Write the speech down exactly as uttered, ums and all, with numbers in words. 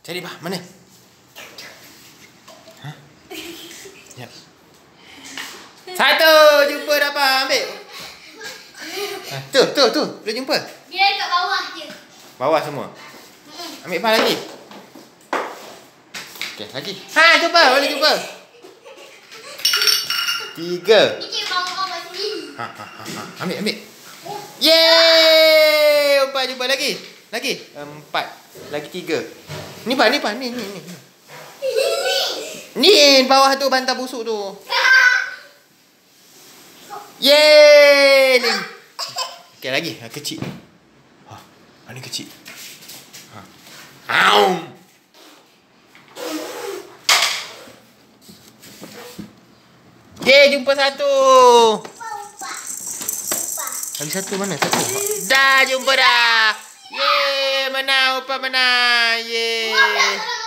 Cari bah, mana? Hah? Ya. Satu, jumpa dapat ambil. Ha, tu, tu, tu. Boleh jumpa? Dia kat bawah je. Bawah semua. Ambil bah lagi. Okey, lagi. Ha, jumpa, boleh jumpa. Tiga. Ini bawah sini. Ha, ha, ha, ha. Ambil, ambil. Yeay! Empat jumpa lagi. Lagi. Empat. Lagi tiga. Ni bah, ni bah, ni, ni, ni. Ni bawah tu bantal busuk tu. Yeay! Ni. Okey, lagi. Ha, kecil. Ha, ni kecil. Ha. Aum. Yeay, jumpa satu. Lagi satu mana? Satu. Dah jumpa dah. Yeay, menang. Upah menang. Yeay.